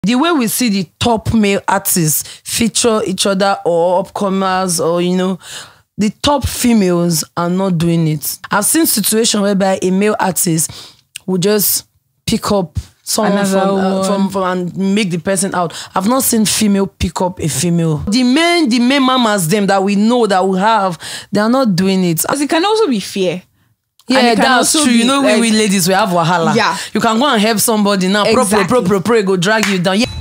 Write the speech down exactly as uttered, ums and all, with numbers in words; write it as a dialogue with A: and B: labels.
A: The way we see the top male artists feature each other or upcomers or, you know, the top females are not doing it. I've seen situations whereby a male artist will just pick up someone from, uh, from, from and make the person out. I've not seen female pick up a female. The men, the men mamas them that we know that we have, they are not doing it.
B: Because it can also be fear.
A: Yeah, that's true. You know, like, we, we ladies, we have wahala.
B: Yeah.
A: You can go and help somebody now.
B: Exactly.
A: Pro, pro, pro, pro, pro, go drag you down. Yeah.